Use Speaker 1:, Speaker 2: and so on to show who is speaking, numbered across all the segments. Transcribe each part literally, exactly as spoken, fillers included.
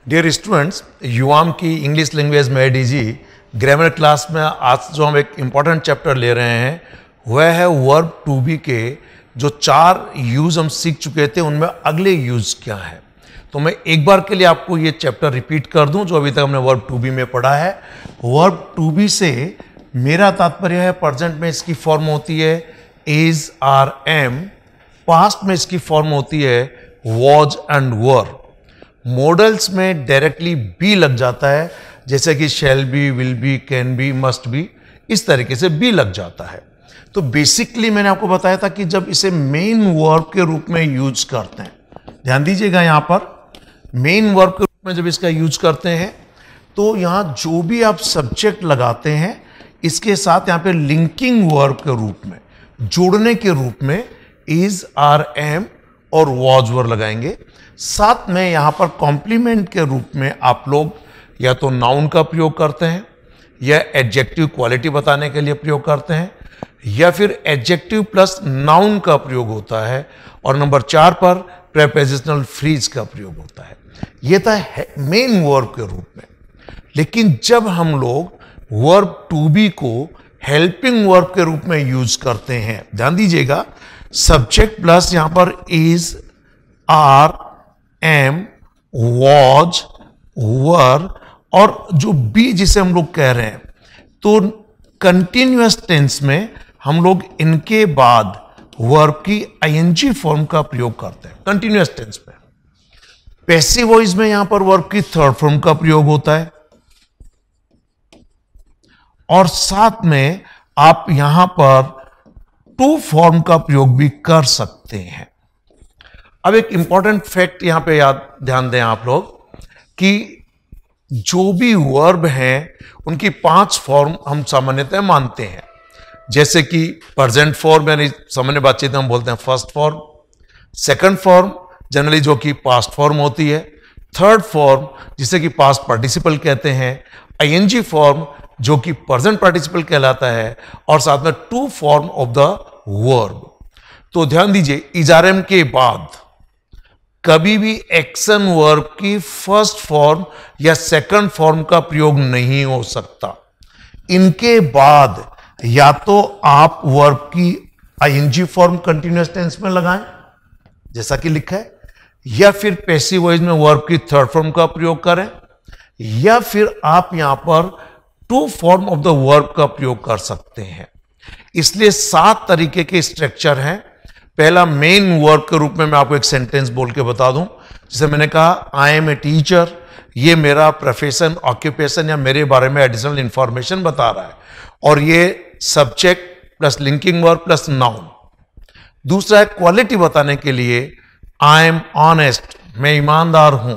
Speaker 1: Dear students, Yuvam की English language में DG grammar class में आज जो हम एक इम्पॉर्टेंट चैप्टर ले रहे हैं वह है वर्ब टू बी के जो चार यूज हम सीख चुके थे उनमें अगले यूज क्या है। तो मैं एक बार के लिए आपको ये चैप्टर रिपीट कर दूं जो अभी तक हमने वर्ब टू बी में पढ़ा है। वर्ब टू बी से मेरा तात्पर्य है प्रेजेंट में इसकी फॉर्म होती है इज आर एम, पास्ट में इसकी फॉर्म होती है वॉज एंड वर, मॉडल्स में डायरेक्टली बी लग जाता है जैसे कि shall be, will be, can be, must be, इस तरीके से बी लग जाता है। तो बेसिकली मैंने आपको बताया था कि जब इसे मेन वर्ब के रूप में यूज करते हैं, ध्यान दीजिएगा यहां पर मेन वर्ब के रूप में जब इसका यूज करते हैं तो यहां जो भी आप सब्जेक्ट लगाते हैं इसके साथ यहां पे लिंकिंग वर्ब के रूप में, जोड़ने के रूप में इज, आर, एम और वॉज वर लगाएंगे। साथ में यहां पर कॉम्प्लीमेंट के रूप में आप लोग या तो नाउन का प्रयोग करते हैं या एडजेक्टिव क्वालिटी बताने के लिए प्रयोग करते हैं या फिर एडजेक्टिव प्लस नाउन का प्रयोग होता है और नंबर चार पर प्रेपोजिशनल फ्रेज का प्रयोग होता है। यह था मेन वर्ब के रूप में। लेकिन जब हम लोग वर्ब टू बी को हेल्पिंग वर्ब के रूप में यूज करते हैं, ध्यान दीजिएगा सब्जेक्ट प्लस यहां पर is, are, am, was, were और जो बी जिसे हम लोग कह रहे हैं, तो कंटिन्यूअस टेंस में हम लोग इनके बाद वर्ब की आईएनजी फॉर्म का प्रयोग करते हैं कंटिन्यूअस टेंस में। पैसिव वॉइस में यहां पर वर्ब की थर्ड फॉर्म का प्रयोग होता है और साथ में आप यहां पर टू फॉर्म का प्रयोग भी कर सकते हैं। अब एक इंपॉर्टेंट फैक्ट यहां पे याद ध्यान दें आप लोग कि जो भी वर्ब हैं उनकी पांच फॉर्म हम सामान्यतः मानते हैं, जैसे कि प्रेजेंट फॉर्म यानी सामान्य बातचीत में हम बोलते हैं first form, second form generally जो कि पास्ट फॉर्म होती है, थर्ड फॉर्म जिसे कि पास्ट पार्टिसिपल कहते हैं, आईएनजी फॉर्म जो कि प्रेजेंट पार्टिसिपल कहलाता है और साथ में to form of the verb. तो ध्यान दीजिए इजारम के बाद कभी भी एक्शन वर्ब की फर्स्ट फॉर्म या सेकंड फॉर्म का प्रयोग नहीं हो सकता। इनके बाद या तो आप वर्ब की आईएनजी फॉर्म कंटिन्यूअस टेंस में लगाएं जैसा कि लिखा है, या फिर पैसिव वॉइस में वर्ब की थर्ड फॉर्म का प्रयोग करें, या फिर आप यहां पर to form of the verb का प्रयोग कर सकते हैं। इसलिए सात तरीके के स्ट्रक्चर हैं। पहला मेन वर्ब के रूप में मैं आपको एक सेंटेंस बोल के बता दूं, जैसे मैंने कहा आई एम ए टीचर, ये मेरा प्रोफेशन, ऑक्यूपेशन या मेरे बारे में एडिशनल इंफॉर्मेशन बता रहा है और ये subject plus linking verb plus noun. दूसरा है क्वालिटी बताने के लिए आई एम ऑनेस्ट, मैं ईमानदार हूं।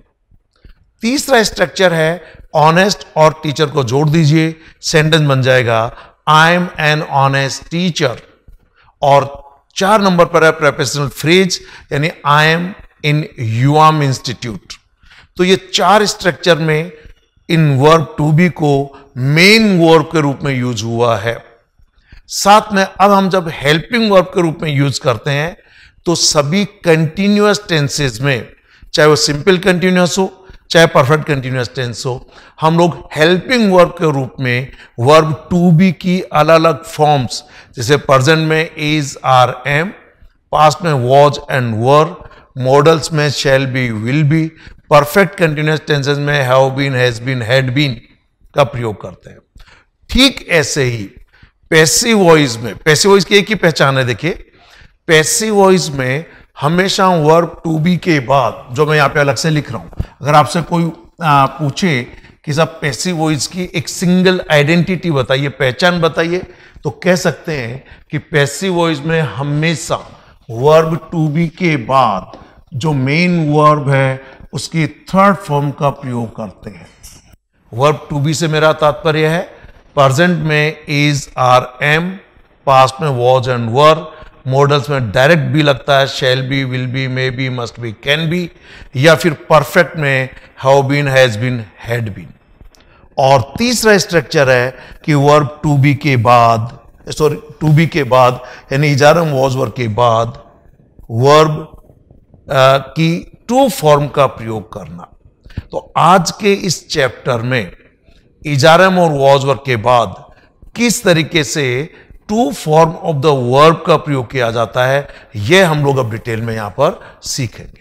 Speaker 1: तीसरा स्ट्रक्चर है ऑनेस्ट और टीचर को जोड़ दीजिए, सेंटेंस बन जाएगा I am an honest teacher. और चार नंबर पर है प्रेपोजिशनल फ्रेज यानी आई एम इन युवाम इंस्टीट्यूट। तो ये चार स्ट्रक्चर में इन वर्ब टू बी को मेन वर्ब के रूप में यूज हुआ है। साथ में अब हम जब हेल्पिंग वर्ब के रूप में यूज करते हैं तो सभी कंटिन्यूअस टेंसेस में, चाहे वो सिंपल कंटिन्यूअस हो चाहे परफेक्ट कंटिन्यूअस टेंस हो, हम लोग हेल्पिंग वर्ब के रूप में वर्ब टू बी की अलग अलग फॉर्म्स जैसे प्रेजेंट में इज, आर, एम, पास्ट में वॉज एंड वर, मॉडल्स में shall be, will be, perfect continuous tenses में have been, has been, had been का प्रयोग करते हैं। ठीक ऐसे ही पैसिव वॉइस में, पैसिव वॉइस की एक ही पहचान है, देखिए पैसिव वॉइस में हमेशा वर्ब टू बी के बाद, जो मैं यहां पे अलग से लिख रहा हूं, अगर आपसे कोई आ, पूछे कि सब पैसिव वॉइस की एक सिंगल आइडेंटिटी बताइए, पहचान बताइए, तो कह सकते हैं कि पैसिव वॉइस में हमेशा वर्ब टू बी के बाद जो मेन वर्ब है उसकी थर्ड फॉर्म का प्रयोग करते हैं। वर्ब टू बी से मेरा तात्पर्य है प्रेजेंट में इज, आर, एम, पास्ट में वॉज एंड वर, मॉडल्स में डायरेक्ट बी लगता है, shall be, will be, may be, must be, can be, या फिर परफेक्ट में have been, has been, had been. और तीसरा स्ट्रक्चर है कि वर्ब टू बी के बाद, सॉरी टू बी के बाद यानी इजारम वॉज वर के बाद वर्ब की टू फॉर्म का प्रयोग करना। तो आज के इस चैप्टर में इजारम और वॉज वर्ब के बाद किस तरीके से to form of the verb का प्रयोग किया जाता है, यह हम लोग अब डिटेल में यहां पर सीखेंगे।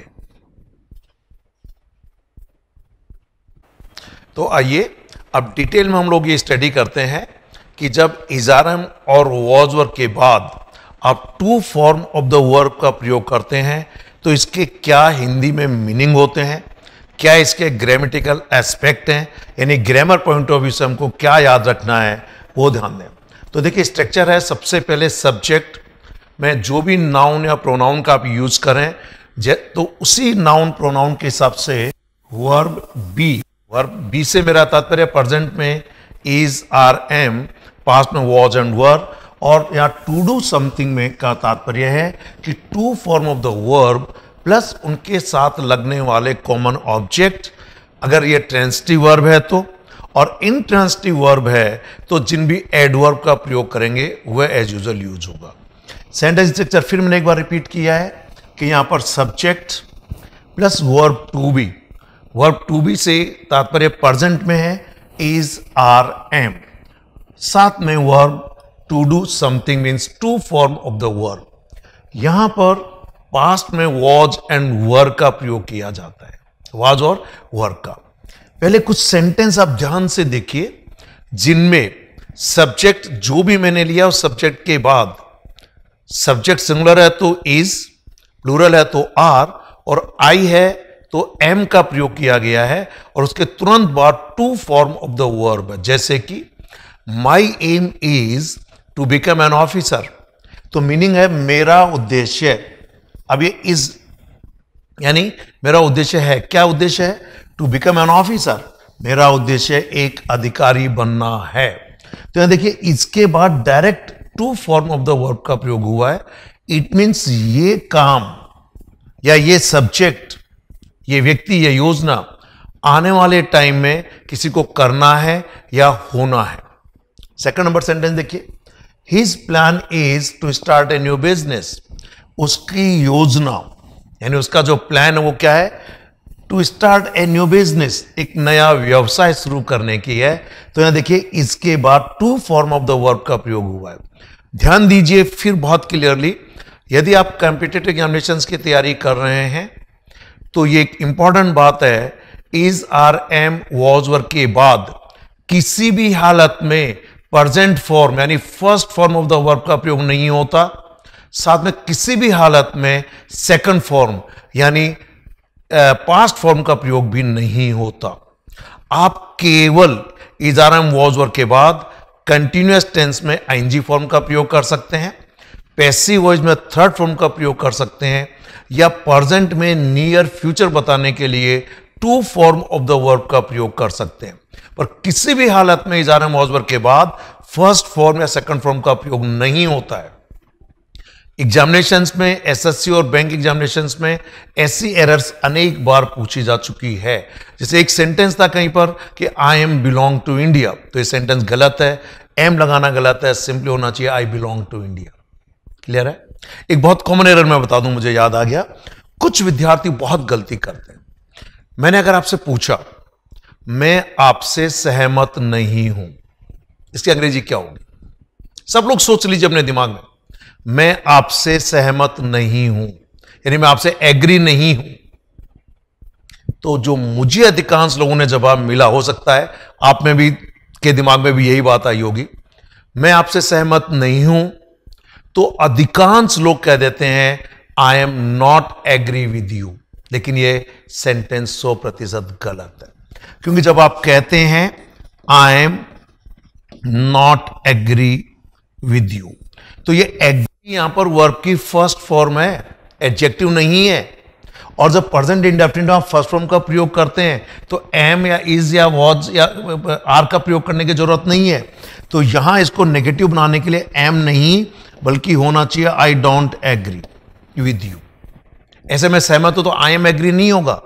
Speaker 1: तो आइए अब डिटेल में हम लोग ये स्टडी करते हैं कि जब इजारम और वॉज वर्ब के बाद आप to form of the verb का प्रयोग करते हैं तो इसके क्या हिंदी में मीनिंग होते हैं, क्या इसके ग्रामेटिकल एस्पेक्ट हैं, यानी ग्रामर पॉइंट ऑफ व्यू से हमको क्या याद रखना है वो ध्यान दें। तो देखिए स्ट्रक्चर है, सबसे पहले सब्जेक्ट में जो भी नाउन या प्रोनाउन का आप यूज करें तो उसी नाउन प्रोनाउन के हिसाब से वर्ब बी, वर्ब बी से मेरा तात्पर्य प्रेजेंट में इज, आर, एम, पास्ट में वॉज एंड वर, और यहाँ टू डू समथिंग में का तात्पर्य है कि to form of the verb plus उनके साथ लगने वाले कॉमन ऑब्जेक्ट, अगर ये ट्रांजिटिव वर्ब है तो, और इंट्रांजिटिव वर्ब है तो जिन भी एडवर्ब का प्रयोग करेंगे वह एज यूजुअल यूज होगा। सेंटेंस स्ट्रक्चर फिर मैंने एक बार रिपीट किया है कि यहां पर subject plus verb to be, verb to be से तात्पर्य प्रेजेंट में है इज, आर, एम, साथ में verb to do something means to form of the verb. यहां पर पास्ट में वॉज एंड वर का प्रयोग किया जाता है, वॉज और वर का। पहले कुछ सेंटेंस आप ध्यान से देखिए जिनमें सब्जेक्ट जो भी मैंने लिया उस सब्जेक्ट के बाद सब्जेक्ट सिंगुलर है तो इज, प्लूरल है तो आर, और आई है तो एम का प्रयोग किया गया है, और उसके तुरंत बाद to form of the verb है, जैसे कि my aim is to become an officer. तो मीनिंग है मेरा उद्देश्य, अब ये इज यानी मेरा उद्देश्य है, क्या उद्देश्य है, टू बिकम एन ऑफिसर, मेरा उद्देश्य एक अधिकारी बनना है। तो यहां देखिए इसके बाद direct to form of the verb का प्रयोग हुआ है। इट मीन्स ये काम या ये सब्जेक्ट, ये व्यक्ति, ये योजना आने वाले टाइम में किसी को करना है या होना है। सेकंड नंबर सेंटेंस देखिए, his plan is to start a new business, उसकी योजना यानी उसका जो प्लान है वो क्या है, to start a new business, एक नया व्यवसाय शुरू करने की है। तो यहां देखिए इसके बाद to form of the verb का प्रयोग हुआ है। ध्यान दीजिए फिर बहुत क्लियरली, यदि आप कॉम्पिटिटिव एग्जामिनेशंस की तैयारी कर रहे हैं तो ये एक इंपॉर्टेंट बात है, is, are, am, was, were के बाद किसी भी हालत में प्रेजेंट फॉर्म यानी first form of the verb का प्रयोग नहीं होता, साथ में किसी भी हालत में सेकंड फॉर्म यानी पास्ट फॉर्म का प्रयोग भी नहीं होता। आप केवल is, are, am, was, were के बाद कंटिन्यूअस टेंस में आईएनजी फॉर्म का प्रयोग कर सकते हैं, पैसिव वॉइस में थर्ड फॉर्म का प्रयोग कर सकते हैं, या प्रेजेंट में नियर फ्यूचर बताने के लिए to form of the verb का प्रयोग कर सकते हैं, पर किसी भी हालत में is, are, am, was, were के बाद फर्स्ट फॉर्म या सेकंड फॉर्म का प्रयोग नहीं होता है। एग्जामिनेशंस में, एसएससी और बैंक एग्जामिनेशंस में ऐसी एरर्स अनेक बार पूछी जा चुकी है। जैसे एक सेंटेंस था कहीं पर कि I am belong to India, तो ये सेंटेंस गलत है, एम लगाना गलत है, सिंपली होना चाहिए I belong to India. Clear है? एक बहुत कॉमन एरर मैं बता दूं, मुझे याद आ गया, कुछ विद्यार्थी बहुत गलती करते हैं। मैंने अगर आपसे पूछा मैं आपसे सहमत नहीं हूं, इसकी अंग्रेजी क्या होगी? सब लोग सोच लीजिए अपने दिमाग में, मैं आपसे सहमत नहीं हूं यानी मैं आपसे एग्री नहीं हूं। तो जो मुझे अधिकांश लोगों ने जवाब मिला, हो सकता है आप में भी के दिमाग में भी यही बात आई होगी, मैं आपसे सहमत नहीं हूं, तो अधिकांश लोग कह देते हैं I am not agree with you, लेकिन ये सेंटेंस सौ प्रतिशत गलत है, क्योंकि जब आप कहते हैं I am not agree with you, तो ये एग्री यहां पर वर्ब की फर्स्ट फॉर्म है, एडजेक्टिव नहीं है। और जब प्रेजेंट इंडेफिनिट आप फर्स्ट फॉर्म का प्रयोग करते हैं तो एम या इज या वॉज या आर का प्रयोग करने की जरूरत नहीं है। तो यहां इसको नेगेटिव बनाने के लिए एम नहीं बल्कि होना चाहिए I don't agree with you. ऐसे में सहमत हो तो आई एम एग्री नहीं होगा,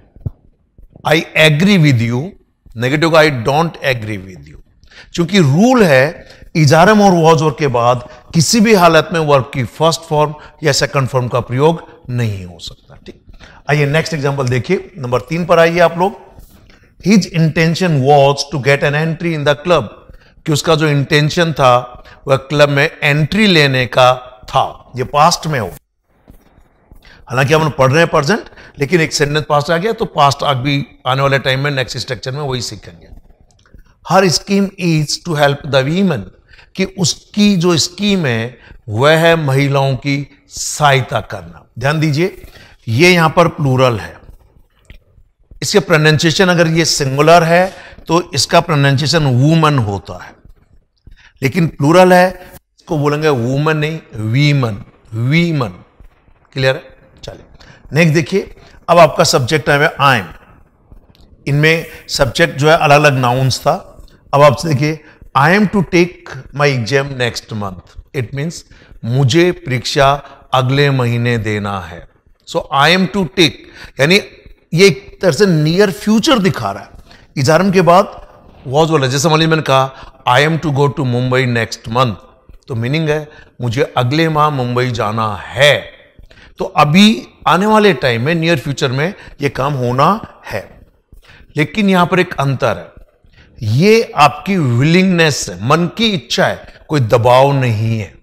Speaker 1: I agree with you, negative का I don't agree with you. क्योंकि रूल है इजारम और वॉज और के बाद किसी भी हालत में वर्ब की फर्स्ट फॉर्म या सेकंड फॉर्म का प्रयोग नहीं हो सकता। ठीक, आइए नेक्स्ट एग्जांपल देखिए, नंबर तीन पर आइए आप लोग। His intention was to get an entry in the club, कि उसका जो इंटेंशन था वह क्लब में एंट्री लेने का था। ये पास्ट में हो, हालांकि हम पढ़ रहे हैं प्रेजेंट, लेकिन एक सेंटेंस पास्ट आ गया तो पास्ट अभी आने वाले टाइम में नेक्स्ट स्ट्रक्चर में वही सीखेंगे। Her scheme is to help the women, कि उसकी जो स्कीम है वह है महिलाओं की सहायता करना। ध्यान दीजिए, ये यहां पर प्लूरल है, इसके प्रोनाउंसिएशन अगर ये सिंगुलर है तो इसका प्रोनाउंसिएशन वुमन होता है, लेकिन प्लूरल है इसको बोलेंगे वुमन नहीं वीमन, वीमन। क्लियर है? चलिए नेक्स्ट देखिए, अब आपका सब्जेक्ट है आई एम। इनमें सब्जेक्ट जो है अलग अलग नाउन्स था। अब आपसे देखिए, I am to take my exam next month, it means मुझे परीक्षा अगले महीने देना है। So I am to take यानी ये एक तरह से नियर फ्यूचर दिखा रहा है। इजारम के बाद वॉज बोला, जैसे मान लीजिए मैंने कहा I am to go to Mumbai next month, तो मीनिंग है मुझे अगले माह मुंबई जाना है। तो अभी आने वाले टाइम में नियर फ्यूचर में यह काम होना है, लेकिन यहां पर एक अंतर है, ये आपकी विलिंगनेस है, मन की इच्छा है, कोई दबाव नहीं है।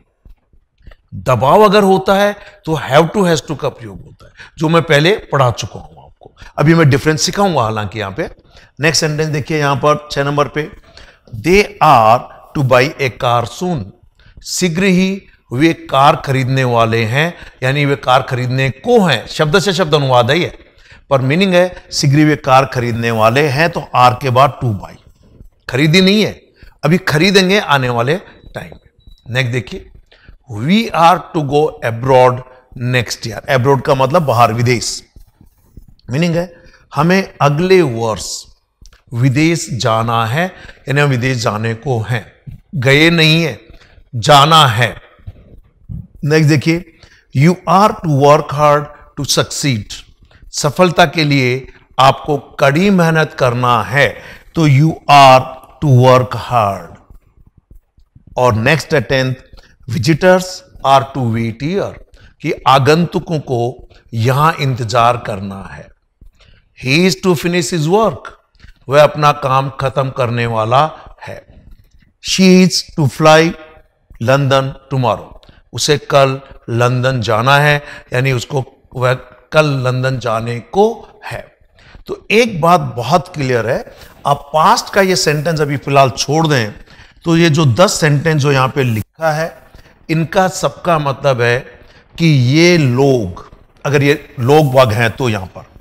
Speaker 1: दबाव अगर होता है तो हैव टू हैज टू का प्रयोग होता है, जो मैं पहले पढ़ा चुका हूं आपको। अभी मैं डिफरेंस सिखाऊंगा हालांकि यहां पे। नेक्स्ट सेंटेंस देखिए यहां पर छह नंबर पे, they are to buy a car soon, शीघ्र ही वे कार खरीदने वाले हैं, यानी वे कार खरीदने को हैं। शब्द से शब्द अनुवाद है ये, पर मीनिंग है शीघ्र वे कार खरीदने वाले हैं, तो आर के बाद टू बाई, खरीदी नहीं है, अभी खरीदेंगे आने वाले टाइम में। नेक्स्ट देखिए, we are to go abroad next year. Abroad का मतलब बाहर, विदेश। मीनिंग है हमें अगले वर्ष विदेश जाना है, यानी हम विदेश जाने को हैं, गए नहीं है, जाना है। नेक्स्ट देखिए, you are to work hard to succeed, सफलता के लिए आपको कड़ी मेहनत करना है, तो you are to work hard. और next tenth, visitors are to wait here, कि आगंतुकों को यहां इंतजार करना है। He is to finish his work, वह अपना काम खत्म करने वाला है। She is to fly London tomorrow, उसे कल लंदन जाना है, यानी उसको वह कल लंदन जाने को है। तो एक बात बहुत क्लियर है, आप पास्ट का ये सेंटेंस अभी फिलहाल छोड़ दें तो ये जो दस सेंटेंस जो यहां पे लिखा है, इनका सबका मतलब है कि ये लोग, अगर ये लोग वाग हैं तो यहां पर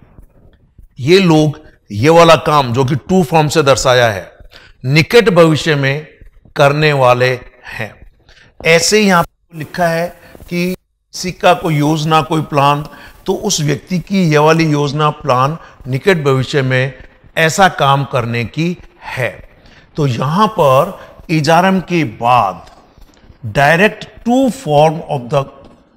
Speaker 1: ये लोग ये वाला काम जो कि टू फॉर्म से दर्शाया है, निकट भविष्य में करने वाले हैं। ऐसे यहां पर लिखा है कि किसी का कोई योजना, कोई प्लान, तो उस व्यक्ति की यह वाली योजना, प्लान निकट भविष्य में ऐसा काम करने की है। तो यहां पर इजारम के बाद direct to form of the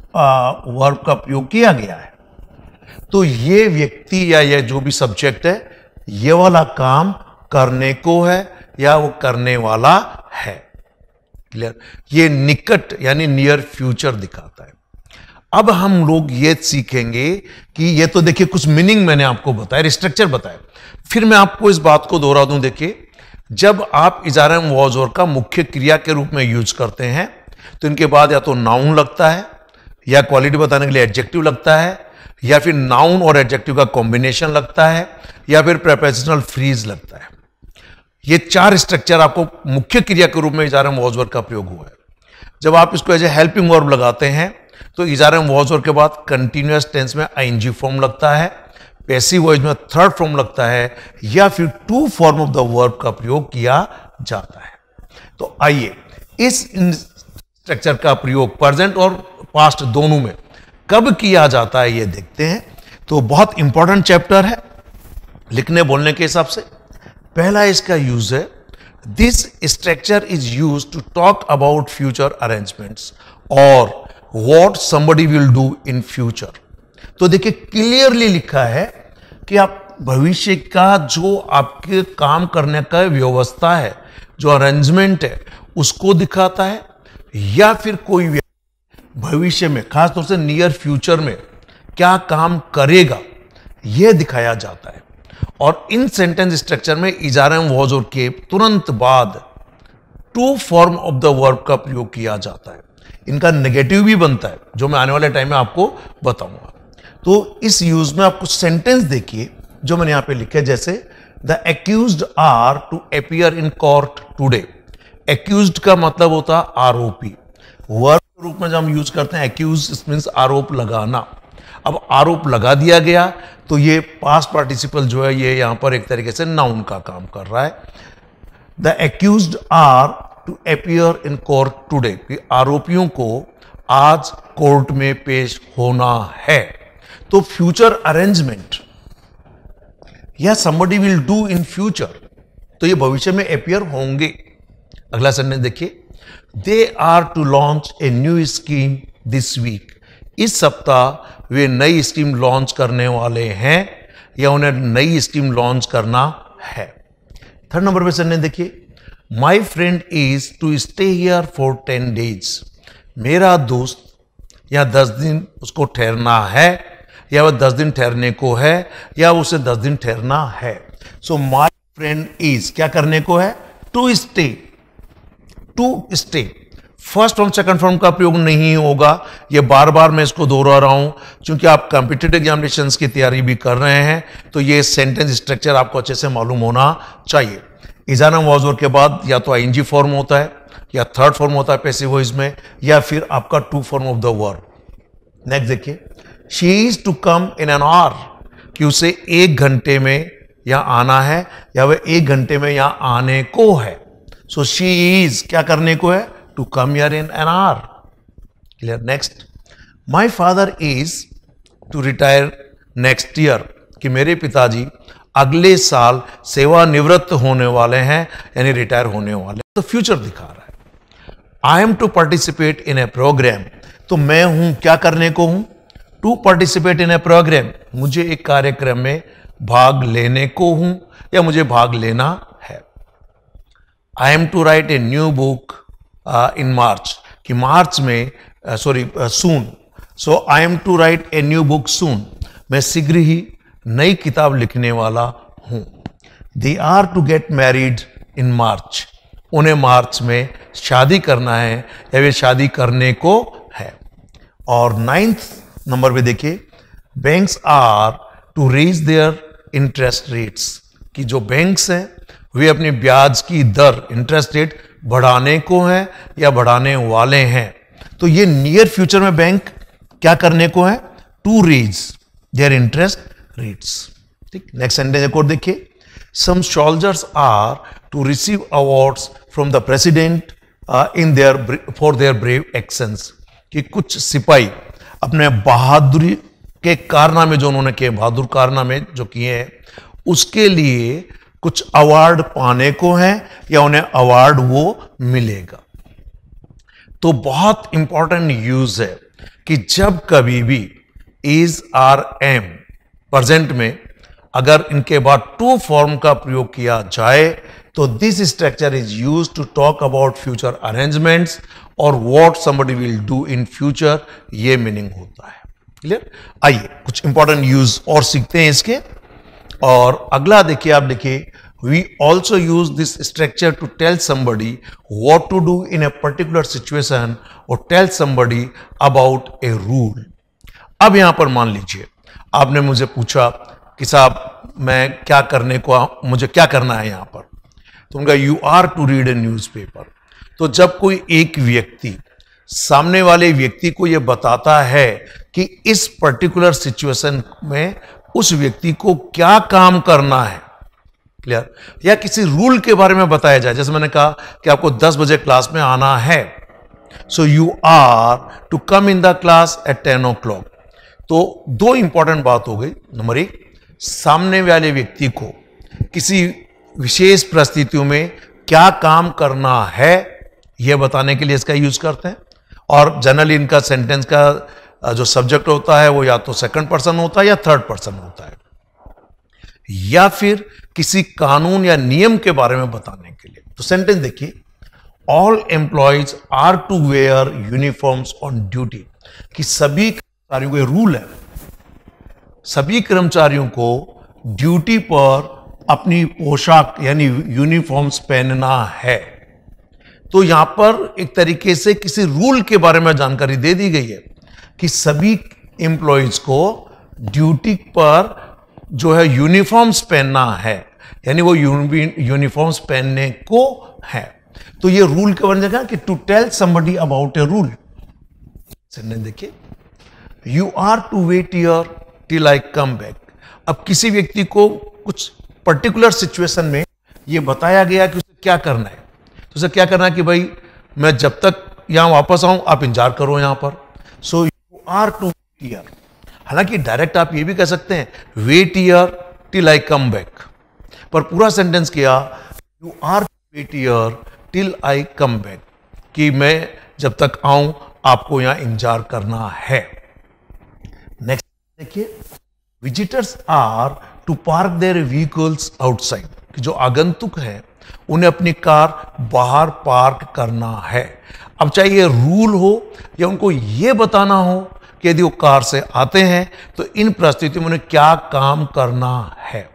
Speaker 1: verb का प्रयोग किया गया है। तो ये व्यक्ति या यह जो भी सब्जेक्ट है, ये वाला काम करने को है या वो करने वाला है। क्लियर? ये निकट यानी नियर फ्यूचर दिखाता है। अब हम लोग ये सीखेंगे कि ये तो देखिए कुछ मीनिंग मैंने आपको बताया, स्ट्रक्चर बताया, फिर मैं आपको इस बात को दोहरा दूं। देखिए, जब आप इजारा वाज और का मुख्य क्रिया के रूप में यूज करते हैं तो इनके बाद या तो नाउन लगता है, या क्वालिटी बताने के लिए एडजेक्टिव लगता है, या फिर नाउन और एडजेक्टिव का कॉम्बिनेशन लगता है, या फिर प्रेपोजिशनल फ्रीज लगता है। ये चार स्ट्रक्चर आपको मुख्य क्रिया के रूप में इजारा वाज वर्ब का प्रयोग हुआ है। जब आप इसको एज ए हेल्पिंग वर्ब लगाते हैं तो इजारा वाज वर्ब के बाद कंटिन्यूअस टेंस में आईएनजी फॉर्म लगता है, पैसिव वॉइस में थर्ड फॉर्म लगता है, या फिर to form of the verb का प्रयोग किया जाता है। तो आइए इस स्ट्रक्चर का प्रयोग प्रेजेंट और पास्ट दोनों में कब किया जाता है ये देखते हैं। तो बहुत इंपॉर्टेंट चैप्टर है लिखने बोलने के हिसाब से। पहला इसका यूज है, this structure is use to talk about future arrangements और what somebody will do in future. तो देखिए क्लियरली लिखा है कि आप भविष्य का जो आपके काम करने का व्यवस्था है, जो अरेंजमेंट है, उसको दिखाता है, या फिर कोई व्यक्ति भविष्य में खासतौर से नियर फ्यूचर में क्या काम करेगा यह दिखाया जाता है। और इन सेंटेंस स्ट्रक्चर में इज आर एम वॉज और के तुरंत बाद to form of the verb का प्रयोग किया जाता है। इनका नेगेटिव भी बनता है, जो मैं आने वाले टाइम में आपको बताऊंगा। तो इस यूज में आप कुछ सेंटेंस देखिए जो मैंने यहां पे लिखे, जैसे the accused are to appear in court today. Accused का मतलब होता है आरोपी। वर्ब के रूप में जब हम यूज करते हैं एक्यूज, मींस आरोप लगाना। अब आरोप लगा दिया गया तो ये पास्ट पार्टिसिपल जो है ये यहां पर एक तरीके से नाउन का काम कर रहा है। The accused are to appear in court today, कि आरोपियों को आज कोर्ट में पेश होना है। तो फ्यूचर अरेंजमेंट या somebody will do in future, तो ये भविष्य में अपीयर होंगे। अगला सेंटेंस देखिए, they are to launch a new scheme this week. इस सप्ताह वे नई स्कीम लॉन्च करने वाले हैं या उन्हें नई स्कीम लॉन्च करना है। थर्ड नंबर पे सेंटेंस देखिए, my friend is to stay here for ten days. मेरा दोस्त या दस दिन उसको ठहरना है, या वह दस दिन ठहरने को है, या उसे दस दिन ठहरना है। सो माई फ्रेंड इज क्या करने को है, to stay. To stay first और सेकंड फॉर्म का प्रयोग नहीं होगा। ये बार बार मैं इसको दोहरा रहा हूं क्योंकि आप कॉम्पिटिटिव एग्जामिनेशंस की तैयारी भी कर रहे हैं, तो ये सेंटेंस स्ट्रक्चर आपको अच्छे से मालूम होना चाहिए। इजाना वाजवर के बाद या तो आईएनजी फॉर्म होता है, या थर्ड फॉर्म होता है पैसिव वॉइस में, या फिर आपका to form of the verb. Next देखिए, she is to come in an hour, कि उसे एक घंटे में यहां आना है, या वह एक घंटे में यहां आने को है। सो शी इज क्या करने को है, to come here in an hour. Clear. Next, my father is to retire next year, कि मेरे पिताजी अगले साल सेवानिवृत्त होने वाले हैं, यानी रिटायर होने वाले। तो फ्यूचर दिखा रहा है। I am to participate in a programme, तो मैं हूं क्या करने को हूं, to participate in a programme, मुझे एक कार्यक्रम में भाग लेने को हूं या मुझे भाग लेना है। I am to write a new book in March, कि मार्च में sorry soon, so I am to write a new book soon, मैं शीघ्र ही नई किताब लिखने वाला हूं। They are to get married in March, उन्हें मार्च में शादी करना है या वे शादी करने को है। और नाइन्थ नंबर पे देखिए, banks are to raise their interest rates, कि जो बैंक्स हैं वे अपनी ब्याज की दर इंटरेस्ट रेट बढ़ाने को है या बढ़ाने वाले हैं। तो ये नियर फ्यूचर में बैंक क्या करने को है, to raise their interest rates. ठीक। नेक्स्ट सेंटेंस एक और देखिए, some soldiers are to receive awards from the president in their for their brave actions, कि कुछ सिपाही अपने बहादुरी के कारनामे जो उन्होंने किए, बहादुर कारनामे जो किए हैं, उसके लिए कुछ अवार्ड पाने को है या उन्हें अवार्ड वो मिलेगा। तो बहुत इंपॉर्टेंट यूज है कि जब कभी भी इज आर एम प्रेजेंट में अगर इनके बाद टू फॉर्म का प्रयोग किया जाए तो this structure is used to talk about future arrangements और what somebody will do in future, ये मीनिंग होता है। क्लियर। आइए कुछ इंपॉर्टेंट यूज और सीखते हैं इसके। और अगला देखिए, आप देखिए, we also use this structure to tell somebody what to do in a particular situation और tell somebody about a rule. अब यहां पर मान लीजिए आपने मुझे पूछा कि साहब मैं क्या करने को, मुझे क्या करना है यहां पर, तो उनका you are to read a newspaper. तो जब कोई एक व्यक्ति सामने वाले व्यक्ति को यह बताता है कि इस पर्टिकुलर सिचुएशन में उस व्यक्ति को क्या काम करना है, क्लियर, या किसी रूल के बारे में बताया जाए, जैसे मैंने कहा कि आपको दस बजे क्लास में आना है, so you are to come in the class at ten o'clock. तो दो इंपॉर्टेंट बात हो गई। नंबर एक, सामने वाले व्यक्ति को किसी विशेष परिस्थितियों में क्या काम करना है यह बताने के लिए इसका यूज करते हैं। और जनरली इनका सेंटेंस का जो सब्जेक्ट होता है वो या तो सेकंड पर्सन होता है या थर्ड पर्सन होता है, या फिर किसी कानून या नियम के बारे में बताने के लिए। तो सेंटेंस देखिए, all employees are to wear uniforms on duty, कि सभी कर्मचारियों को, रूल है, सभी कर्मचारियों को ड्यूटी पर अपनी पोशाक यानी यूनिफॉर्म्स पहनना है। तो यहां पर एक तरीके से किसी रूल के बारे में जानकारी दे दी गई है कि सभी एम्प्लॉइज को ड्यूटी पर जो है यूनिफॉर्म्स पहनना है, यानी वो यूनिफॉर्म्स पहनने को है। तो ये रूल के बन जाएगा कि to tell somebody about a rule. Sentence देखिए, you are to wait here till I come back. अब किसी व्यक्ति को कुछ पर्टिकुलर सिचुएशन में ये बताया गया कि उसे क्या करना है। तो उसे क्या करना है कि भाई मैं जब तक यहां वापस आऊं आप इंतजार करो यहां पर। So you are to wait here. हालांकि डायरेक्ट आप ये भी कह सकते हैं wait here till I come back, पर पूरा सेंटेंस किया you are to wait here till I come back, कि मैं जब तक आऊं आपको यहां इंतजार करना है। नेक्स्ट देखिए, visitors are to park their vehicles outside, कि जो आगंतुक हैं उन्हें अपनी कार बाहर पार्क करना है। अब चाहे ये रूल हो या उनको ये बताना हो कि यदि वो कार से आते हैं तो इन परिस्थितियों में उन्हें क्या काम करना है।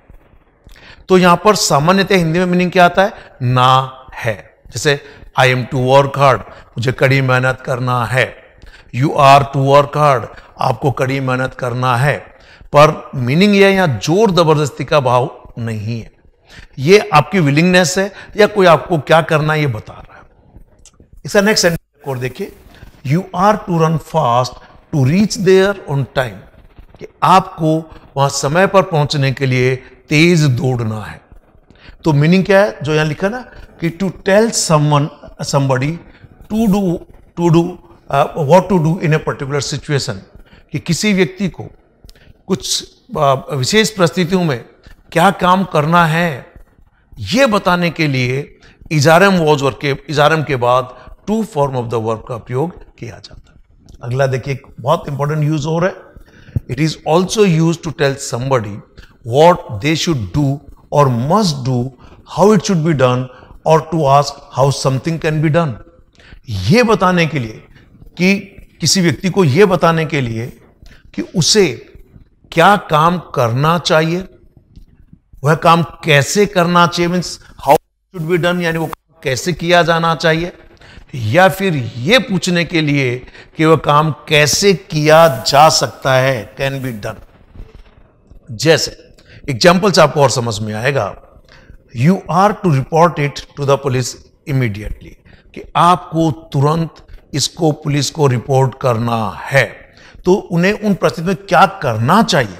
Speaker 1: तो यहां पर सामान्यतः हिंदी में मीनिंग क्या आता है, ना है। जैसे I am to work hard, मुझे कड़ी मेहनत करना है। You are to work hard, आपको कड़ी मेहनत करना है। पर मीनिंग यह यहां जोर जबरदस्ती का भाव नहीं है, ये आपकी विलिंगनेस है या कोई आपको क्या करना है ये बता रहा है। इसका नेक्स्ट सेंटेंस और देखिए, you are to run fast to reach there on time, कि आपको वहां समय पर पहुंचने के लिए तेज दौड़ना है। तो मीनिंग क्या है जो यहां लिखा ना कि to tell someone somebody to do to do what to do in a particular situation, कि किसी व्यक्ति को कुछ विशेष परिस्थितियों में क्या काम करना है यह बताने के लिए इजारम वॉज वर्क के इजारम के बाद to form of the work का प्रयोग किया जाता है। अगला देखिए, एक बहुत इंपॉर्टेंट यूज हो रहा है, it is also use to tell somebody what they should do और must do, how it should be done, और to ask how something can be done. यह बताने के लिए कि किसी व्यक्ति को यह बताने के लिए कि उसे क्या काम करना चाहिए, वह काम कैसे करना चाहिए, means how should be done, यानी वो काम कैसे किया जाना चाहिए, या फिर यह पूछने के लिए कि वह काम कैसे किया जा सकता है, कैन बी डन। जैसे एग्जाम्पल से आपको और समझ में आएगा, you are to report it to the police immediately, कि आपको तुरंत इसको पुलिस को रिपोर्ट करना है। तो उन्हें उन परिस्थिति में क्या करना चाहिए,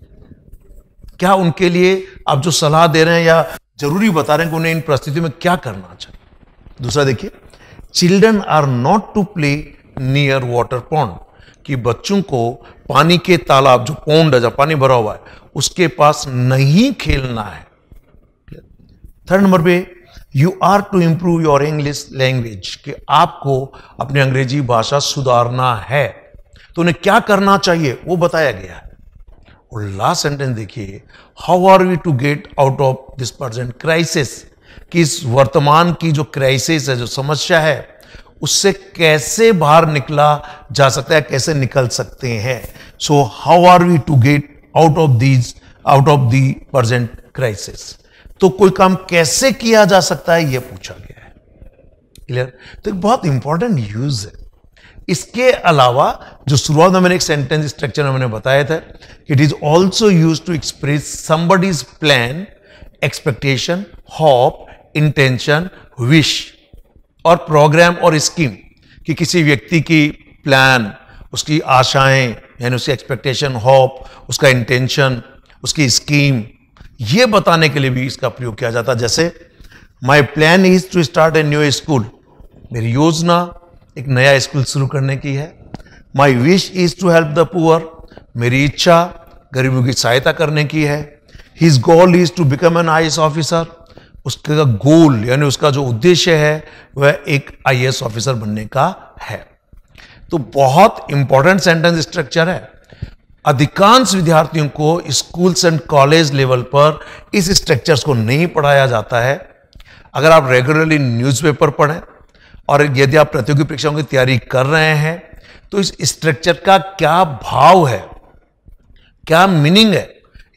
Speaker 1: क्या उनके लिए आप जो सलाह दे रहे हैं या जरूरी बता रहे हैं कि उन्हें इन परिस्थितियों में क्या करना चाहिए। दूसरा देखिए, children are not to play near water pond, कि बच्चों को पानी के तालाब, जो पॉन्ड है जहां पानी भरा हुआ है, उसके पास नहीं खेलना है। थर्ड नंबर पे, you are to improve your English language, कि आपको अपनी अंग्रेजी भाषा सुधारना है। तो उन्हें क्या करना चाहिए वो बताया गया है। और लास्ट सेंटेंस देखिए, how are we to get out of this present crisis, कि इस वर्तमान की जो क्राइसिस है, जो समस्या है, उससे कैसे बाहर निकला जा सकता है, कैसे निकल सकते हैं। So how are we to get out of these out of the present crisis, तो कोई काम कैसे किया जा सकता है यह पूछा गया है। क्लियर? तो एक बहुत इंपॉर्टेंट यूज है। इसके अलावा जो शुरुआत में मैंने एक सेंटेंस स्ट्रक्चर में मैंने बताया था, it is also use to express somebody's plan, expectation, hope, intention, wish और प्रोग्राम और स्कीम, कि किसी व्यक्ति की प्लान, उसकी आशाएं, यानी उसकी एक्सपेक्टेशन, होप, उसका इंटेंशन, उसकी स्कीम, यह बताने के लिए भी इसका प्रयोग किया जाता है। जैसे my plan is to start a new school, मेरी योजना एक नया स्कूल शुरू करने की है। My wish is to help the poor, मेरी इच्छा गरीबों की सहायता करने की है। His goal is to become an I A S officer, उसका गोल यानी उसका जो उद्देश्य है वह एक आई ए एस ऑफिसर बनने का है। तो बहुत इंपॉर्टेंट सेंटेंस स्ट्रक्चर है। अधिकांश विद्यार्थियों को स्कूल्स एंड कॉलेज लेवल पर इस स्ट्रक्चर्स को नहीं पढ़ाया जाता है। अगर आप रेगुलरली न्यूज़पेपर पढ़ें और यदि आप प्रतियोगी परीक्षाओं की तैयारी कर रहे हैं तो इस स्ट्रक्चर का क्या भाव है, क्या मीनिंग है,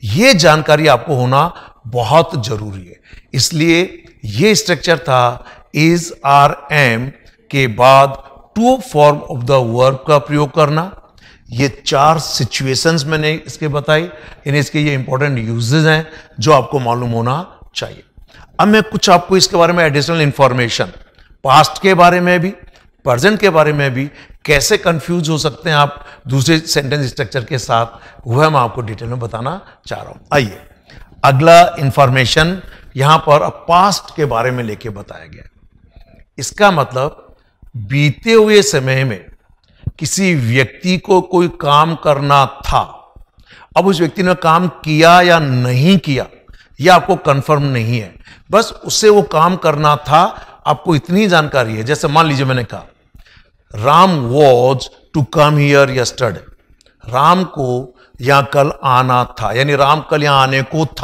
Speaker 1: ये जानकारी आपको होना बहुत जरूरी है। इसलिए ये स्ट्रक्चर था इज आर एम के बाद to form of the verb का प्रयोग करना। ये चार सिचुएशंस मैंने इसके बताई, यानी इसके ये इंपॉर्टेंट यूजेस हैं जो आपको मालूम होना चाहिए। अब मैं कुछ आपको इसके बारे में एडिशनल इंफॉर्मेशन, पास्ट के बारे में भी, प्रेजेंट के बारे में भी, कैसे कंफ्यूज हो सकते हैं आप दूसरे सेंटेंस स्ट्रक्चर के साथ, वह मैं आपको डिटेल में बताना चाह रहा हूं। आइए, अगला इंफॉर्मेशन यहां पर पास्ट के बारे में लेके बताया गया। इसका मतलब बीते हुए समय में किसी व्यक्ति को कोई काम करना था, अब उस व्यक्ति ने काम किया या नहीं किया यह आपको कंफर्म नहीं है, बस उससे वो काम करना था, आपको इतनी जानकारी है। जैसे मान लीजिए मैंने कहा Ram was to come here yesterday, Ram को यहां कल आना था, यानी राम कल यहां आने को था।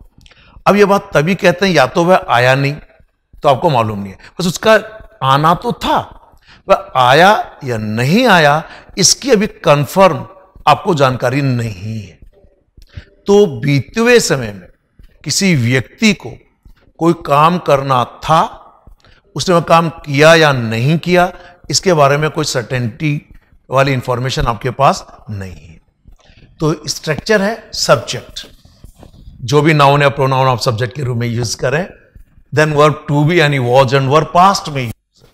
Speaker 1: अब यह बात तभी कहते हैं या तो वह आया नहीं, तो आपको मालूम नहीं है, बस उसका आना तो था, वह आया या नहीं आया इसकी अभी कंफर्म आपको जानकारी नहीं है। तो बीते हुए समय में किसी व्यक्ति को कोई काम करना था, उसने वह काम किया या नहीं किया, इसके बारे में कोई सर्टेनिटी वाली इंफॉर्मेशन आपके पास नहीं है। तो स्ट्रक्चर है सब्जेक्ट, जो भी नाउन या प्रोनाउन आप सब्जेक्ट के रूप में यूज करें, देन वर्ब टू बी यानी वॉज एंड वर्ब पास्ट में,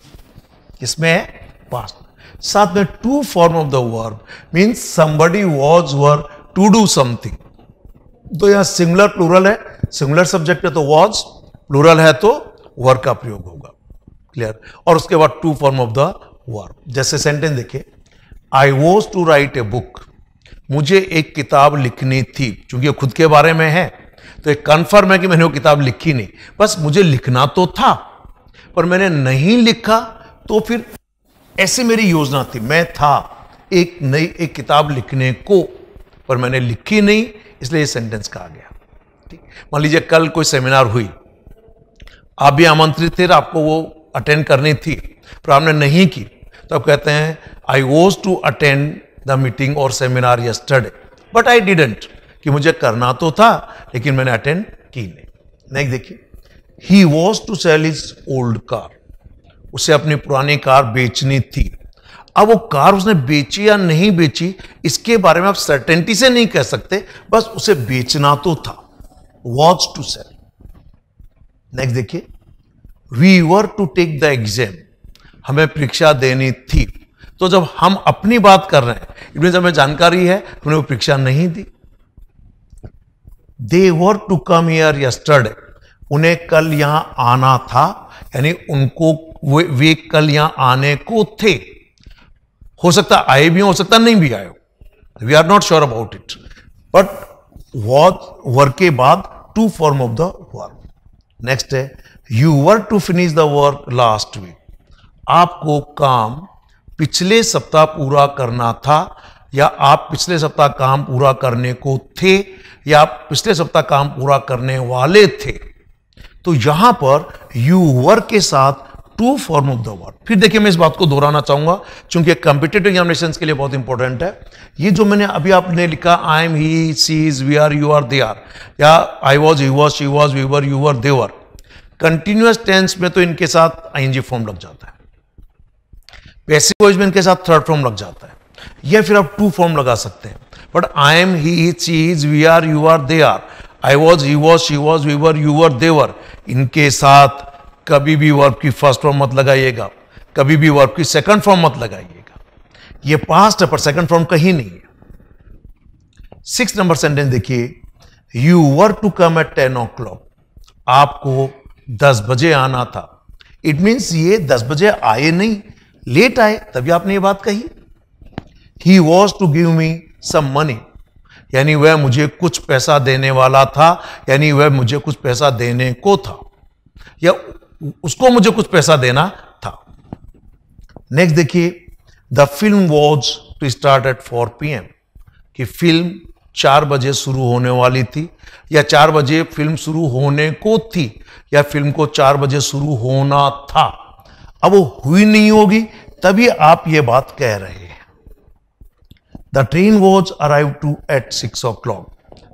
Speaker 1: इसमें पास्ट, साथ में to form of the verb means somebody was were to do something. तो यहां सिंगुलर प्लूरल है, सिंगुलर सब्जेक्ट है तो वॉज, प्लूरल है तो वर्ब का प्रयोग होगा। क्लियर? और उसके बाद to form of the verb. जैसे सेंटेंस देखिए, I was to write a book, मुझे एक किताब लिखनी थी। चूंकि ये खुद के बारे में है तो एक कंफर्म है कि मैंने वो किताब लिखी नहीं, बस मुझे लिखना तो था पर मैंने नहीं लिखा, तो फिर ऐसी मेरी योजना थी, मैं था एक नई एक किताब लिखने को, पर मैंने लिखी नहीं, इसलिए ये सेंटेंस कहा गया। ठीक, मान लीजिए कल कोई सेमिनार हुई, आप भी आमंत्रित थे, आपको वो अटेंड करनी थी पर आपने नहीं की, तो आप कहते हैं I was to attend the meeting और seminar yesterday but I didn't, कि मुझे करना तो था लेकिन मैंने अटेंड की नहीं। नेक्स्ट देखिए, he was to sell his old car, उसे अपनी पुरानी कार बेचनी थी। अब वो कार उसने बेची या नहीं बेची इसके बारे में आप सर्टेनिटी से नहीं कह सकते, बस उसे बेचना तो था, वॉज टू सेल। नेक्स्ट देखिए, we were to take the exam, हमें परीक्षा देनी थी। तो जब हम अपनी बात कर रहे हैं, इट मींस हमें जानकारी है, उन्हें वो परीक्षा नहीं दी। They were to come here yesterday, उन्हें कल यहां आना था, यानी उनको वे, वे कल यहां आने को थे। हो सकता आए भी हो सकता नहीं भी आए, we are not sure about it, but was verb के बाद to form of the verb. Next है, you were to finish the work last week, आपको काम पिछले सप्ताह पूरा करना था, या आप पिछले सप्ताह काम पूरा करने को थे, या आप पिछले सप्ताह काम पूरा करने वाले थे। तो यहां पर यू वर के साथ to form of the verb. फिर देखिए, मैं इस बात को दोहराना चाहूंगा क्योंकि कॉम्पिटिटिव एग्जामिनेशंस के लिए बहुत इंपॉर्टेंट है। ये जो मैंने अभी आपने लिखा, I am, he, she is, we are, you are, they are, या I was, he was, she was, we were, you were, they were, continuous tense में तो इनके साथ आईएनजी फॉर्म लग जाता है, पैसिव वॉइस में इनके साथ थर्ड फॉर्म लग जाता है, या फिर आप टू फॉर्म लगा सकते हैं। But I am, he is, she is, we are, you are, they are, I was, he was, she was, we were, you were, they were, इनके साथ कभी भी वर्ब की फर्स्ट फॉर्म मत लगाइएगा, कभी भी वर्ब की सेकंड फॉर्म मत लगाइएगा। ये पास्ट है पर सेकंड फॉर्म कहीं नहीं है। सिक्स नंबर सेंटेंस देखिए, you were to come at ten o'clock, आपको दस बजे आना था। इट मीन्स ये दस बजे आए नहीं, लेट आए, तभी आपने ये बात कही। He was to give me some money, यानी वह मुझे कुछ पैसा देने वाला था, यानी वह मुझे कुछ पैसा देने को था, या उसको मुझे कुछ पैसा देना था। नेक्स्ट देखिए, the film was to start at four P M, कि फिल्म चार बजे शुरू होने वाली थी, या चार बजे फिल्म शुरू होने को थी, या फिल्म को चार बजे शुरू होना था। अब वो हुई नहीं होगी, तभी आप ये बात कह रहे हैं। The train was arrive to at six o'clock,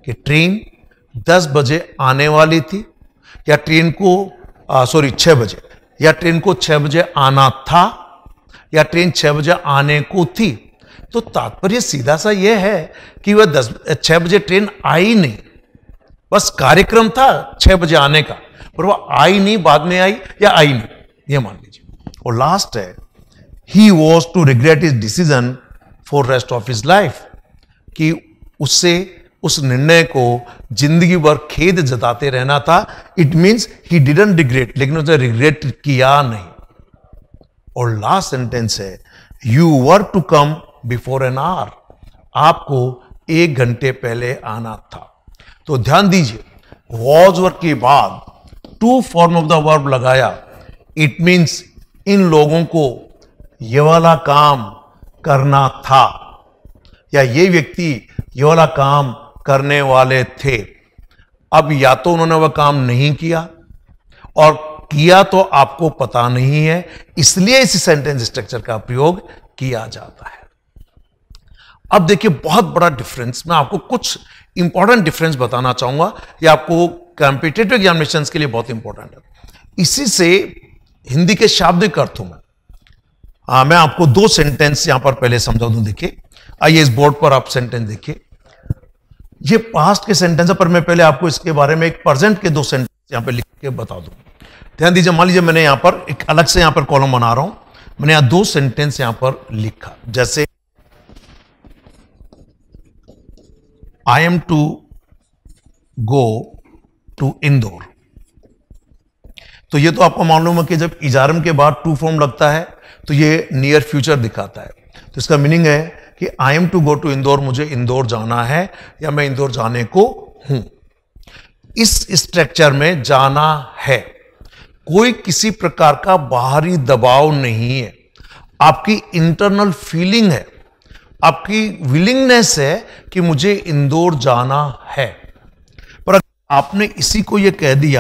Speaker 1: कि ट्रेन दस बजे आने वाली थी, या ट्रेन को सॉरी छह बजे, या ट्रेन को छह बजे आना था, या ट्रेन छह बजे आने को थी। तो तात्पर्य सीधा सा यह है कि वह दस छह बजे ट्रेन आई नहीं, बस कार्यक्रम था छह बजे आने का, पर वह आई नहीं, बाद में आई या आई नहीं, यह मान लीजिए। और लास्ट है, he was to regret his decision for rest of his life, कि उससे उस निर्णय को जिंदगी भर खेद जताते रहना था। It means he didn't regret, लेकिन उसने रिग्रेट किया नहीं। और लास्ट सेंटेंस है, you were to come before an hour, आपको एक घंटे पहले आना था। तो ध्यान दीजिए, वॉज वर्ब के बाद to form of the verb लगाया। इट मींस इन लोगों को ये वाला काम करना था, या ये व्यक्ति ये वाला काम करने वाले थे। अब या तो उन्होंने वह काम नहीं किया, और किया तो आपको पता नहीं है, इसलिए इस सेंटेंस स्ट्रक्चर का प्रयोग किया जाता है। अब देखिए बहुत बड़ा डिफरेंस, मैं आपको कुछ इंपॉर्टेंट डिफरेंस बताना चाहूंगा, ये आपको कॉम्पिटिटिव एग्जामिनेशंस के लिए बहुत इंपॉर्टेंट है। इसी से हिंदी के शाब्दिक अर्थों में आ, मैं आपको दो सेंटेंस यहां पर पहले समझा दूं। देखिए, आइए इस बोर्ड पर आप सेंटेंस देखिए। ये पास्ट के सेंटेंस है, पर मैं पहले आपको इसके बारे में एक प्रेजेंट के दो सेंटेंस यहां पर लिख के बता दूं। ध्यान दीजिए, मान लीजिए मैंने यहां पर एक अलग से यहां पर कॉलम बना रहा हूं, मैंने यहां दो सेंटेंस यहां पर लिखा, जैसे I am to go to Indore. तो ये तो आपको मालूम है कि जब इजारम के बाद टू फॉर्म लगता है तो ये नियर फ्यूचर दिखाता है। तो इसका मीनिंग है कि I am to go to Indore, मुझे इंदौर जाना है या मैं इंदौर जाने को हूं। इस स्ट्रक्चर में जाना है, कोई किसी प्रकार का बाहरी दबाव नहीं है, आपकी इंटरनल फीलिंग है, आपकी विलिंगनेस है कि मुझे इंदौर जाना है। पर आपने इसी को यह कह दिया,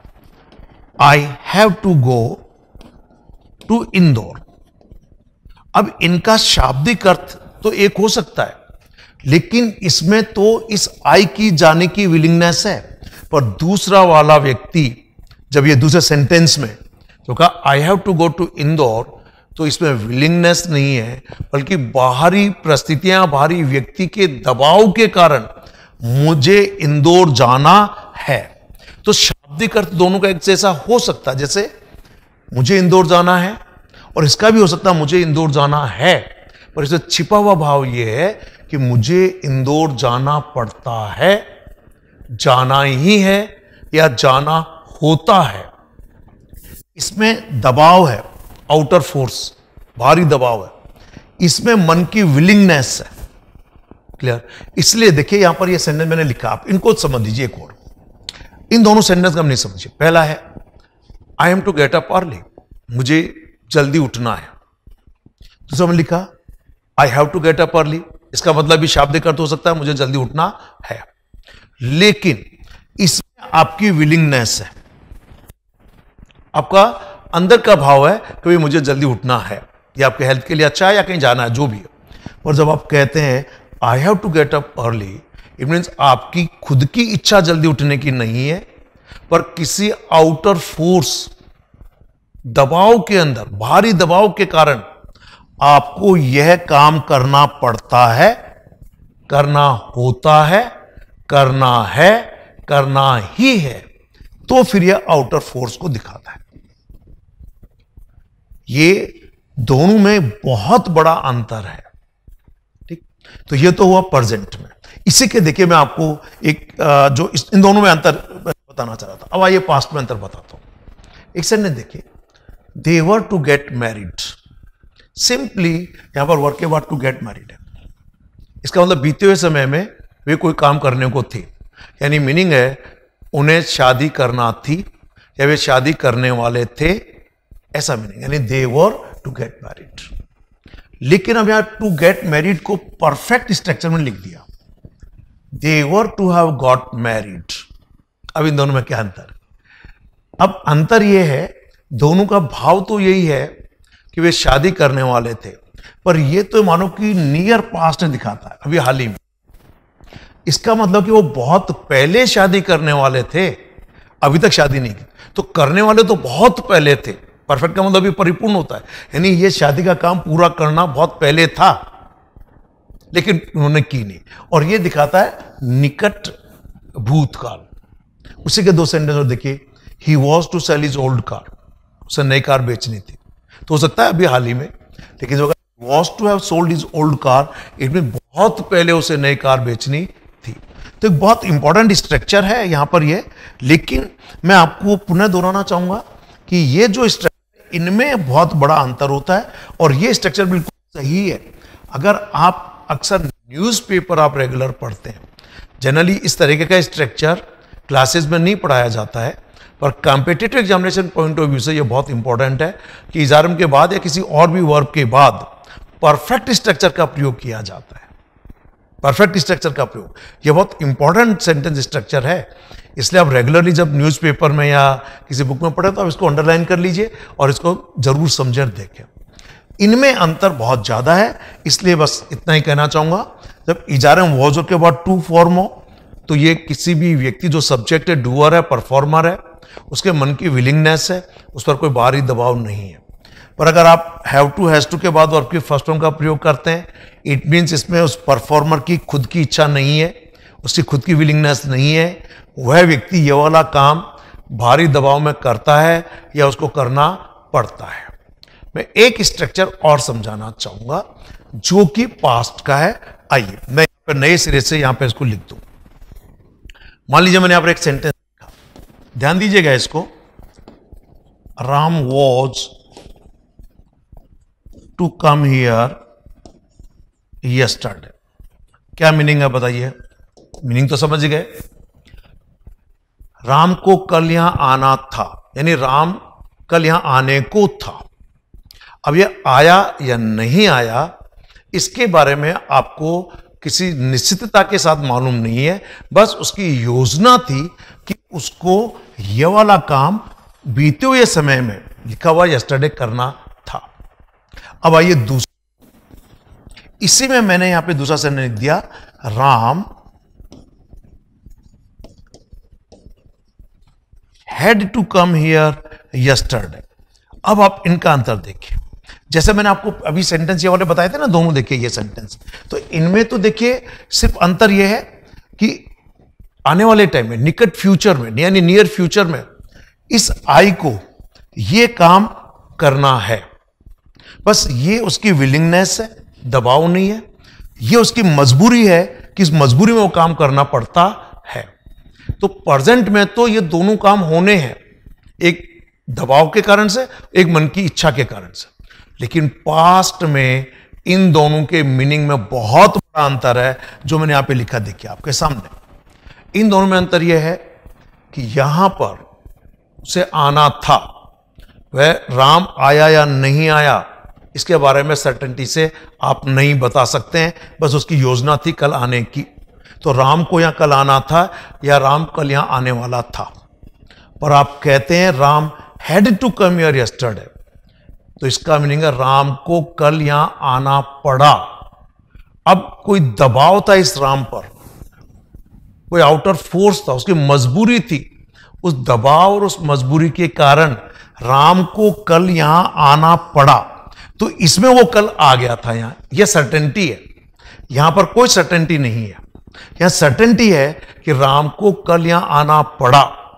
Speaker 1: I have to go to Indore. अब इनका शाब्दिक अर्थ तो एक हो सकता है, लेकिन इसमें तो इस आई की जाने की विलिंगनेस है, पर दूसरा वाला व्यक्ति जब ये दूसरे सेंटेंस में जो कहा I have to go to Indore, तो इसमें विलिंगनेस नहीं है, बल्कि बाहरी परिस्थितियां, बाहरी व्यक्ति के दबाव के कारण मुझे इंदौर जाना है। तो शाब्दिक अर्थ दोनों का एक जैसा हो सकता है, जैसे मुझे इंदौर जाना है, और इसका भी हो सकता है मुझे इंदौर जाना है, पर इसमें छिपा हुआ भाव यह है कि मुझे इंदौर जाना पड़ता है, जाना ही है या जाना होता है। इसमें दबाव है, आउटर फोर्स, भारी दबाव है, इसमें मन की विलिंगनेस है। क्लियर? इसलिए देखिए यहां पर ये सेंटेंस मैंने लिखा, आप इनको समझ लीजिए। एक और इन दोनों सेंटेंस का हम नहीं समझिए। पहला है I am to get up early, मुझे जल्दी उठना है। दूसरा मैंने लिखा I have to get up early, इसका मतलब भी शाब्दिक अर्थ हो सकता है मुझे जल्दी उठना है, लेकिन इसमें आपकी विलिंगनेस है, आपका अंदर का भाव है कि भाई मुझे जल्दी उठना है, या आपके हेल्थ के लिए अच्छा है या कहीं जाना है, जो भी है। और जब आप कहते हैं I have to get up early, it means आपकी खुद की इच्छा जल्दी उठने की नहीं है, पर किसी आउटर फोर्स, दबाव के अंदर, भारी दबाव के कारण आपको यह काम करना पड़ता है, करना होता है, करना है, करना ही है, तो फिर यह आउटर फोर्स को दिखाता है। ये दोनों में बहुत बड़ा अंतर है। ठीक, तो ये तो हुआ प्रेजेंट में। इसी के देखिए मैं आपको एक जो इस, इन दोनों में अंतर बताना चाह रहा था। अब आइए पास्ट में अंतर बताता हूं। एक सेंटेंस देखिए, they were to get married. Simply यहां पर वर्क के बाद टू गेट मैरिड है, इसका मतलब बीते हुए समय में वे कोई काम करने को थे, यानी मीनिंग है उन्हें शादी करना थी या वे शादी करने वाले थे, ऐसा मीनिंग, यानी they were to get married. लेकिन अब यहां टू गेट मैरिड को परफेक्ट स्ट्रक्चर में लिख दिया, they were to have got married. अब इन दोनों में क्या अंतर है? अब अंतर यह है, दोनों का भाव तो यही है कि वे शादी करने वाले थे, पर यह तो मानो कि नियर पास्ट दिखाता है, अभी हाल ही में। इसका मतलब कि वो बहुत पहले शादी करने वाले थे, अभी तक शादी नहीं की। तो करने वाले तो बहुत पहले थे। परफेक्ट का मतलब ये परिपूर्ण होता है, यानी ये शादी का काम पूरा करना बहुत पहले था, लेकिन उन्होंने की नहीं। और ये दिखाता है निकट भूतकाल। उसी के दो सेंटेंस और देखिए, he was to sell his old car, उसे नई कार बेचनी थी। तो हो सकता है अभी हाल ही में, लेकिन जो was to have sold his old car, इसमें बहुत पहले उसे नई कार बेचनी थी। तो एक बहुत इंपॉर्टेंट स्ट्रक्चर है यहां पर ये। लेकिन मैं आपको पुनः दोहराना चाहूंगा कि ये जो स्ट्रक्चर, इनमें बहुत बड़ा अंतर होता है और ये स्ट्रक्चर बिल्कुल सही है। अगर आप अक्सर न्यूज़पेपर आप रेगुलर पढ़ते हैं, जनरली इस तरीके का स्ट्रक्चर क्लासेस में नहीं पढ़ाया जाता है, पर competitive examination point of view से ये बहुत इंपॉर्टेंट है कि इजारम के बाद या किसी और भी वर्ब के बाद परफेक्ट स्ट्रक्चर का प्रयोग किया जाता है। परफेक्ट स्ट्रक्चर का प्रयोग ये बहुत इंपॉर्टेंट सेंटेंस स्ट्रक्चर है, इसलिए आप रेगुलरली जब न्यूज़पेपर में या किसी बुक में पढ़े तो आप इसको अंडरलाइन कर लीजिए और इसको जरूर समझें, देखें। इनमें अंतर बहुत ज्यादा है, इसलिए बस इतना ही कहना चाहूंगा। जब इजारम वॉज के बाद टू फॉर्म हो तो ये किसी भी व्यक्ति जो सब्जेक्ट है, डूअर है, परफॉर्मर है, उसके मन की विलिंगनेस है, उस पर कोई बाहरी दबाव नहीं है। पर अगर आप हैव टू, हैज टू के बाद वर्ब की फर्स्ट फॉर्म का प्रयोग करते हैं, इट मीन्स इसमें उस परफॉर्मर की खुद की इच्छा नहीं है, उसकी खुद की विलिंगनेस नहीं है, वह व्यक्ति ये वाला काम भारी दबाव में करता है या उसको करना पड़ता है। मैं एक स्ट्रक्चर और समझाना चाहूंगा जो कि पास्ट का है। आइए मैं नए सिरे से यहां पे इसको लिख दूं। मान लीजिए मैंने यहां पर एक सेंटेंस लिखा, ध्यान दीजिएगा इसको, Ram was to come here yesterday. क्या मीनिंग है बताइए? मीनिंग तो समझ गए, राम को कल यहां आना था, यानी राम कल यहां आने को था। अब यह आया या नहीं आया इसके बारे में आपको किसी निश्चितता के साथ मालूम नहीं है, बस उसकी योजना थी कि उसको यह वाला काम बीते हुए समय में लिखा हुआ यस्टरडे करना था। अब आइए दूसरा, इसी में मैंने यहां पे दूसरा सेंटेंस लिख दिया, Ram had to come here yesterday. अब आप इनका अंतर देखिए, जैसे मैंने आपको अभी सेंटेंस ये वाले बताए थे ना, दोनों देखिए ये सेंटेंस, तो इनमें तो देखिए सिर्फ अंतर यह है कि आने वाले टाइम में, निकट फ्यूचर में, यानी नियर फ्यूचर में इस आई को ये काम करना है, बस ये उसकी विलिंगनेस है, दबाव नहीं है, ये उसकी मजबूरी है कि इस मजबूरी में वो काम करना पड़ता है। तो प्रेजेंट में तो ये दोनों काम होने हैं, एक दबाव के कारण से, एक मन की इच्छा के कारण से, लेकिन पास्ट में इन दोनों के मीनिंग में बहुत बड़ा अंतर है, जो मैंने यहां पे लिखा देखिए आपके सामने। इन दोनों में अंतर यह है कि यहां पर उसे आना था, वह राम आया या नहीं आया इसके बारे में सर्टेनिटी से आप नहीं बता सकते हैं, बस उसकी योजना थी कल आने की। तो राम को यहां कल आना था या राम कल यहां आने वाला था, पर आप कहते हैं Ram had to come here yesterday, तो इसका मीनिंग है राम को कल यहां आना पड़ा। अब कोई दबाव था इस राम पर, कोई आउटर फोर्स था, उसकी मजबूरी थी, उस दबाव और उस मजबूरी के कारण राम को कल यहां आना पड़ा, तो इसमें वो कल आ गया था। यहां यह सर्टेनिटी है, यहां पर कोई सर्टेनिटी नहीं है, यहां सर्टेनिटी है कि राम को कल यहां आना पड़ा।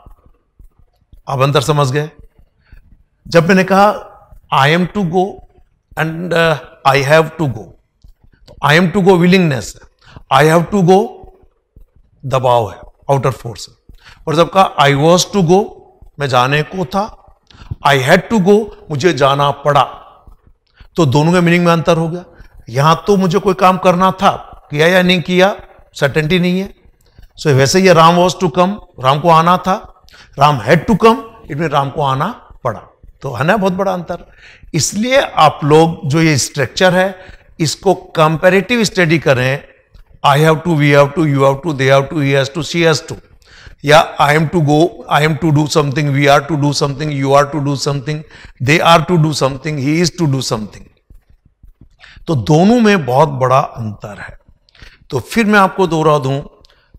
Speaker 1: अब अंदर समझ गए? जब मैंने कहा I am to go and I have to go, तो I am to go willingness है, आई हैव टू गो दबाव है, आउटर फोर्स है। और जब कहा आई वॉज टू गो, मैं जाने को था, आई हैड टू गो, मुझे जाना पड़ा, तो दोनों के मीनिंग में अंतर हो गया। यहां तो मुझे कोई काम करना था, किया या नहीं किया सर्टेनिटी नहीं है। सो so, वैसे ही Ram was to come, Ram को आना था, राम हैड टू कम, इसमें राम को आना पड़ा, तो है ना बहुत बड़ा अंतर। इसलिए आप लोग जो ये स्ट्रक्चर है इसको कंपैरेटिव स्टडी करें, I have to, we have to, you have to, they have to, he has to, she has to, या I am to go, I am to do something, we are to do something, you are to do something, they are to do something, he is to do something, तो दोनों में बहुत बड़ा अंतर है। तो फिर मैं आपको दोहरा दूं,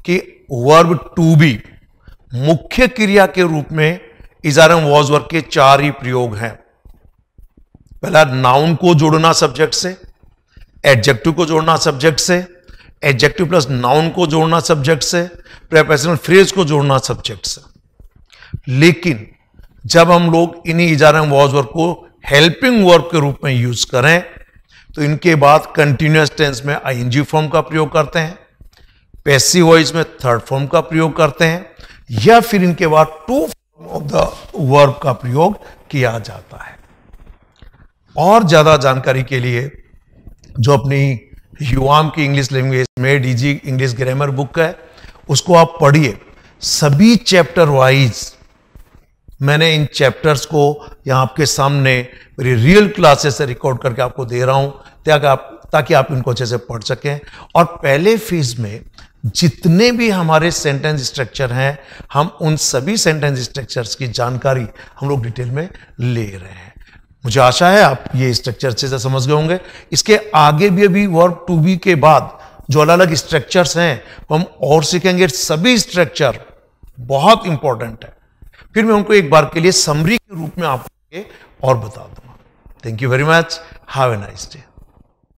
Speaker 1: कि वर्ब टू बी मुख्य क्रिया के रूप में is are and was verb के चार ही प्रयोग हैं। पहला, नाउन को जोड़ना सब्जेक्ट से, एडजेक्टिव को जोड़ना सब्जेक्ट से, एडजेक्टिव प्लस नाउन को जोड़ना सब्जेक्ट से, प्रीपोजिशनल फ्रेज को जोड़ना सब्जेक्ट से। लेकिन जब हम लोग इन्हीं is are and was verb को हेल्पिंग वर्ब के रूप में यूज करें तो इनके बाद कंटिन्यूअस टेंस में आईएनजी फॉर्म का प्रयोग करते हैं, पैसिव वॉइस में थर्ड फॉर्म का प्रयोग करते हैं, या फिर इनके बाद to form of the verb का प्रयोग किया जाता है। और ज्यादा जानकारी के लिए जो अपनी युवाम की English language made easy English grammar book है उसको आप पढ़िए। सभी चैप्टर वाइज मैंने इन चैप्टर्स को यहां आपके सामने मेरी रियल क्लासेस से रिकॉर्ड करके आपको दे रहा हूं ताकि आप ताकि आप इनको अच्छे से पढ़ सकें। और पहले फेज में जितने भी हमारे सेंटेंस स्ट्रक्चर हैं हम उन सभी सेंटेंस स्ट्रक्चर्स की जानकारी हम लोग डिटेल में ले रहे हैं। मुझे आशा है आप ये स्ट्रक्चर अच्छे से समझ गए होंगे। इसके आगे भी अभी वर्ब टू बी के बाद जो अलग अलग स्ट्रक्चर्स हैं हम और सीखेंगे। सभी स्ट्रक्चर बहुत इंपॉर्टेंट है। फिर मैं उनको एक बार के लिए समरी के रूप में आपको और बता दूंगा। Thank you very much. Have a nice day.